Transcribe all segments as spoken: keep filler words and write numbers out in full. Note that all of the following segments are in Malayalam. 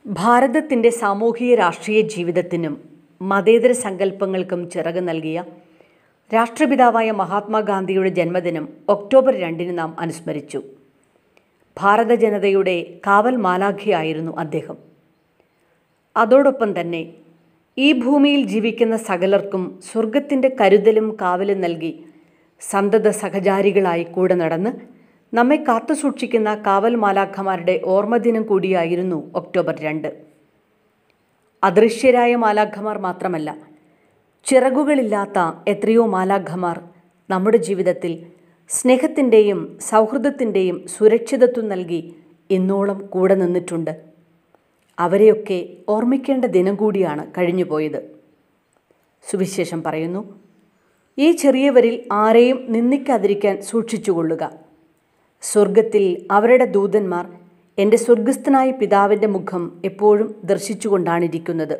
ഭാരതത്തിൻ്റെ സാമൂഹിക രാഷ്ട്രീയ ജീവിതത്തിനും മതേതര സങ്കല്പങ്ങൾക്കും ചിറക് നൽകിയ രാഷ്ട്രപിതാവായ മഹാത്മാഗാന്ധിയുടെ ജന്മദിനം ഒക്ടോബർ രണ്ടിന് നാം അനുസ്മരിച്ചു. ഭാരത ജനതയുടെ കാവൽ മാലാഖയായിരുന്നു അദ്ദേഹം. അതോടൊപ്പം തന്നെ ഈ ഭൂമിയിൽ ജീവിക്കുന്ന സകലർക്കും സ്വർഗത്തിൻ്റെ കരുതലും കാവലും നൽകി സന്തത സഹചാരികളായി കൂടെ നടന്ന് നമ്മെ കാത്തുസൂക്ഷിക്കുന്ന കാവൽ മാലാഖമാരുടെ ഓർമ്മദിനം കൂടിയായിരുന്നു ഒക്ടോബർ രണ്ട്. അദൃശ്യരായ മാലാഖമാർ മാത്രമല്ല, ചിറകുകളില്ലാത്ത എത്രയോ മാലാഖമാർ നമ്മുടെ ജീവിതത്തിൽ സ്നേഹത്തിൻ്റെയും സൗഹൃദത്തിൻ്റെയും സുരക്ഷിതത്വം നൽകി ഇന്നോളം കൂടെ നിന്നിട്ടുണ്ട്. അവരെയൊക്കെ ഓർമ്മിക്കേണ്ട ദിനം കൂടിയാണ് കഴിഞ്ഞുപോയത്. സുവിശേഷം പറയുന്നു, ഈ ചെറിയവരിൽ ആരെയും നിന്ദിക്കാതിരിക്കാൻ സൂക്ഷിച്ചുകൊള്ളുക. സ്വർഗത്തിൽ അവരുടെ ദൂതന്മാർ എൻ്റെ സ്വർഗസ്ഥനായ പിതാവിൻ്റെ മുഖം എപ്പോഴും ദർശിച്ചുകൊണ്ടാണിരിക്കുന്നത്.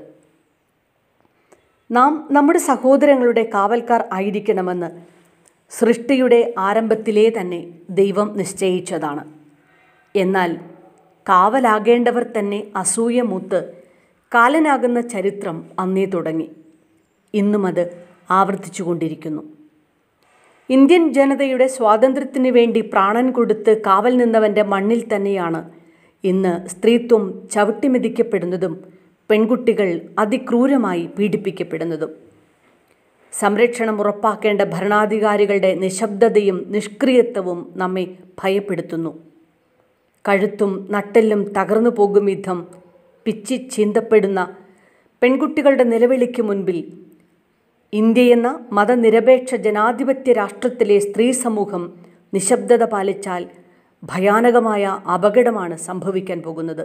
നാം നമ്മുടെ സഹോദരങ്ങളുടെ കാവൽക്കാർ ആയിരിക്കണമെന്ന് സൃഷ്ടിയുടെ ആരംഭത്തിലേ തന്നെ ദൈവം നിശ്ചയിച്ചതാണ്. എന്നാൽ കാവലാകേണ്ടവർ തന്നെ അസൂയ മൂത്ത് കാലനാകുന്ന ചരിത്രം അന്നേ തുടങ്ങി. ഇന്നും അത് ആവർത്തിച്ചു കൊണ്ടിരിക്കുന്നു. ഇന്ത്യൻ ജനതയുടെ സ്വാതന്ത്ര്യത്തിനു വേണ്ടി പ്രാണൻ കൊടുത്ത് കാവൽ നിന്നവൻ്റെ മണ്ണിൽ തന്നെയാണ് ഇന്ന് സ്ത്രീത്വം ചവിട്ടിമെതിക്കപ്പെടുന്നതും പെൺകുട്ടികൾ അതിക്രൂരമായി പീഡിപ്പിക്കപ്പെടുന്നതും. സംരക്ഷണം ഉറപ്പാക്കേണ്ട ഭരണാധികാരികളുടെ നിശബ്ദതയും നിഷ്ക്രിയത്വവും നമ്മെ ഭയപ്പെടുത്തുന്നു. കഴുത്തും നട്ടെല്ലും തകർന്നു പോകും വിധം പിച്ചി ചീന്തപ്പെടുന്ന പെൺകുട്ടികളുടെ നിലവിളിക്ക് മുൻപിൽ ഇന്ത്യയെന്ന മതനിരപേക്ഷ ജനാധിപത്യ രാഷ്ട്രത്തിലെ സ്ത്രീ സമൂഹം നിശബ്ദത പാലിച്ചാൽ ഭയാനകമായ അപകടമാണ് സംഭവിക്കാൻ പോകുന്നത്.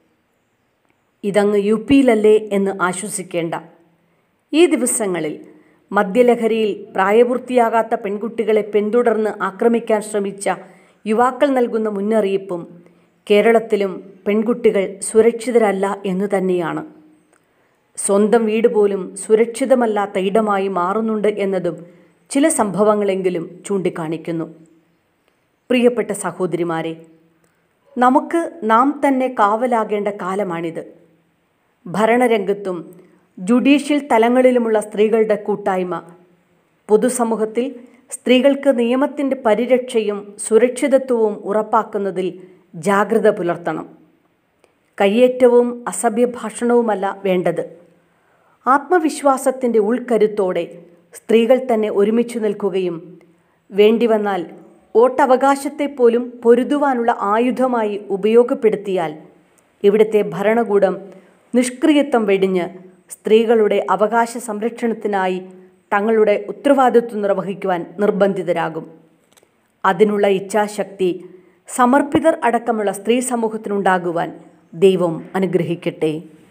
ഇതങ്ങ് യു പിയിലല്ലേ എന്ന് ആശ്വസിക്കേണ്ട. ഈ ദിവസങ്ങളിൽ മദ്യലഹരിയിൽ പ്രായപൂർത്തിയാകാത്ത പെൺകുട്ടികളെ പിന്തുടർന്ന് ആക്രമിക്കാൻ ശ്രമിച്ച യുവാക്കൾ നൽകുന്ന മുന്നറിയിപ്പും കേരളത്തിലും പെൺകുട്ടികൾ സുരക്ഷിതരല്ല എന്നു തന്നെയാണ്. സ്വന്തം വീട് പോലും സുരക്ഷിതമല്ലാത്ത ഇടമായി മാറുന്നുണ്ട് എന്നതും ചില സംഭവങ്ങളെങ്കിലും ചൂണ്ടിക്കാണിക്കുന്നു. പ്രിയപ്പെട്ട സഹോദരിമാരെ, നമുക്ക് നാം തന്നെ കാവലാകേണ്ട കാലമാണിത്. ഭരണരംഗത്തും ജുഡീഷ്യൽ തലങ്ങളിലുമുള്ള സ്ത്രീകളുടെ കൂട്ടായ്മ പൊതുസമൂഹത്തിൽ സ്ത്രീകൾക്ക് നിയമത്തിൻ്റെ പരിരക്ഷയും സുരക്ഷിതത്വവും ഉറപ്പാക്കുന്നതിൽ ജാഗ്രത പുലർത്തണം. കയ്യേറ്റവും അസഭ്യഭാഷണവുമല്ല വേണ്ടത്. ആത്മവിശ്വാസത്തിൻ്റെ ഉൾക്കരുത്തോടെ സ്ത്രീകൾ തന്നെ ഒരുമിച്ചു നിൽക്കുകയും വേണ്ടിവന്നാൽ വോട്ടവകാശത്തെപ്പോലും പൊരുതുവാനുള്ള ആയുധമായി ഉപയോഗപ്പെടുത്തിയാൽ ഇവിടുത്തെ ഭരണകൂടം നിഷ്ക്രിയത്വം വെടിഞ്ഞ് സ്ത്രീകളുടെ അവകാശ സംരക്ഷണത്തിനായി തങ്ങളുടെ ഉത്തരവാദിത്വം നിർവഹിക്കുവാൻ നിർബന്ധിതരാകും. അതിനുള്ള ഇച്ഛാശക്തി സമർപ്പിതർ അടക്കമുള്ള സ്ത്രീ സമൂഹത്തിനുണ്ടാകുവാൻ ദൈവം അനുഗ്രഹിക്കട്ടെ.